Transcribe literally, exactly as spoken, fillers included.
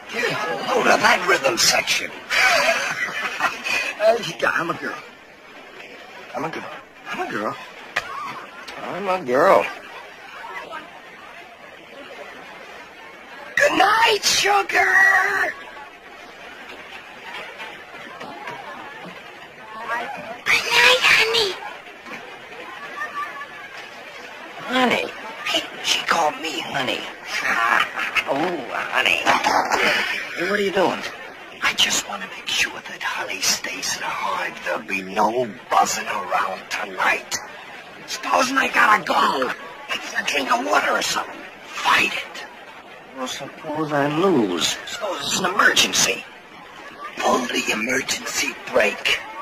Get a load of that rhythm section. uh, yeah, I'm a girl. I'm a girl. I'm a girl. I'm a girl. Good night, sugar! Good night, honey. Honey? She called me honey. Oh, honey. Hey, what are you doing? I just want to make sure that honey stays in her heart. There'll be no buzzing around tonight. Supposing I gotta go. Get a drink of water or something. Fight it. Well, suppose I lose. Suppose it's an emergency. Pull the emergency brake.